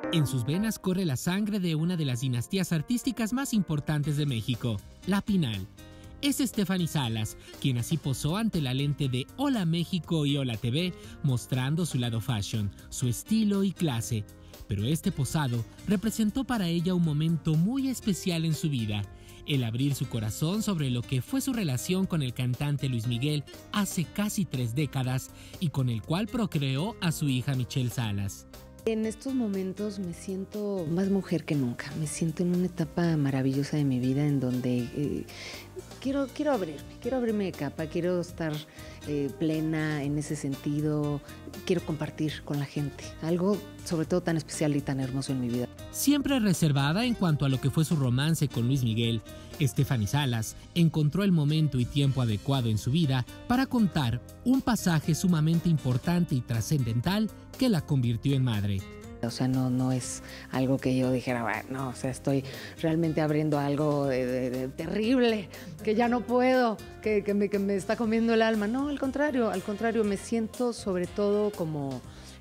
En sus venas corre la sangre de una de las dinastías artísticas más importantes de México, la Pinal. Es Stephanie Salas, quien así posó ante la lente de Hola México y Hola TV, mostrando su lado fashion, su estilo y clase. Pero este posado representó para ella un momento muy especial en su vida, el abrir su corazón sobre lo que fue su relación con el cantante Luis Miguel hace casi 3 décadas y con el cual procreó a su hija Michelle Salas. En estos momentos me siento más mujer que nunca, me siento en una etapa maravillosa de mi vida en donde quiero abrirme de capa, quiero estar plena en ese sentido, quiero compartir con la gente, algo sobre todo tan especial y tan hermoso en mi vida. Siempre reservada en cuanto a lo que fue su romance con Luis Miguel, Stephanie Salas encontró el momento y tiempo adecuado en su vida para contar un pasaje sumamente importante y trascendental que la convirtió en madre. O sea, no es algo que yo dijera, bueno, no, o sea, estoy realmente abriendo algo de terrible, que ya no puedo, que me está comiendo el alma. No, al contrario, me siento sobre todo como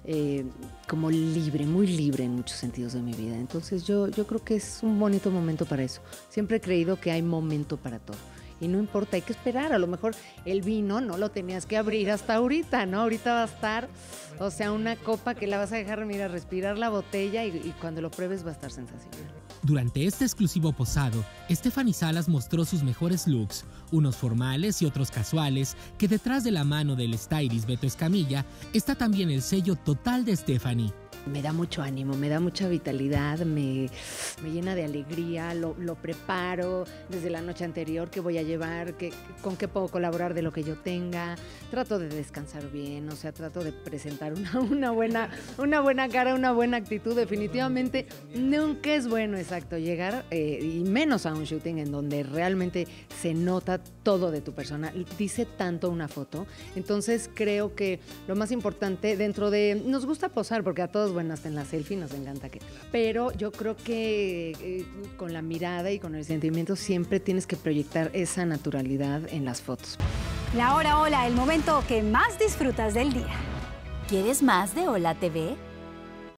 libre, muy libre en muchos sentidos de mi vida. Entonces yo creo que es un bonito momento para eso. Siempre he creído que hay momento para todo. Y no importa, hay que esperar. A lo mejor el vino no lo tenías que abrir hasta ahorita, ¿no? Ahorita va a estar, o sea, una copa que la vas a dejar, mira, respirar la botella y cuando lo pruebes va a estar sensacional. Durante este exclusivo posado, Stephanie Salas mostró sus mejores looks, unos formales y otros casuales, que detrás de la mano del stylist Beto Escamilla está también el sello total de Stephanie. Me da mucho ánimo, me da mucha vitalidad, me llena de alegría, lo preparo desde la noche anterior, qué voy a llevar, con qué puedo colaborar de lo que yo tenga. Trato de descansar bien, o sea, trato de presentar una buena cara, una buena actitud. Definitivamente nunca es bueno, exacto, llegar y menos a un shooting en donde realmente se nota todo de tu persona, dice tanto una foto. Entonces creo que lo más importante dentro de... Nos gusta posar porque a todos, bueno, hasta en la selfie nos encanta pero yo creo que con la mirada y con el sentimiento siempre tienes que proyectar esa naturalidad en las fotos. La hora Hola, el momento que más disfrutas del día. ¿Quieres más de Hola TV?